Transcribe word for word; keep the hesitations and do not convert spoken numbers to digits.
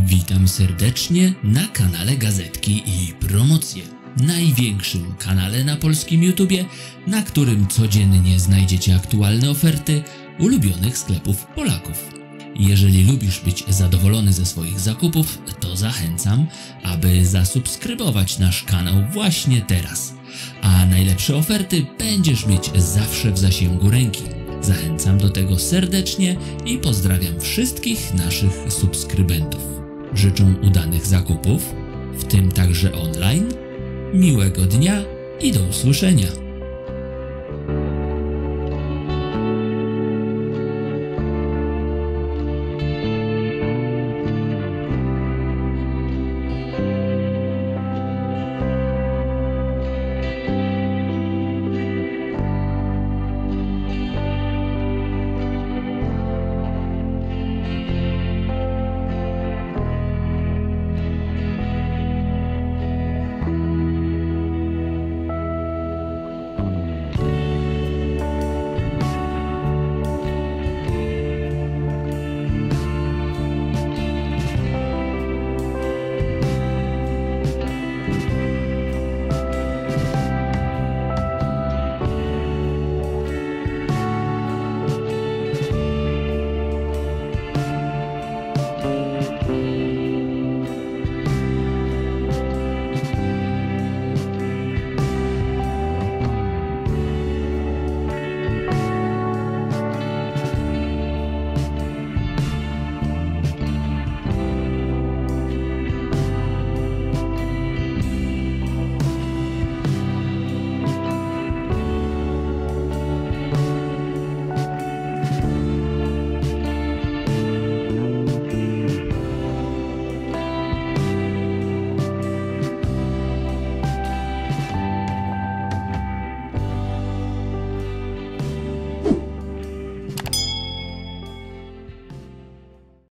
Witam serdecznie na kanale Gazetki i Promocje, największym kanale na polskim YouTubie, na którym codziennie znajdziecie aktualne oferty ulubionych sklepów Polaków. Jeżeli lubisz być zadowolony ze swoich zakupów, to zachęcam, aby zasubskrybować nasz kanał właśnie teraz. A najlepsze oferty będziesz mieć zawsze w zasięgu ręki. Zachęcam do tego serdecznie i pozdrawiam wszystkich naszych subskrybentów. Życzę udanych zakupów, w tym także online, miłego dnia i do usłyszenia.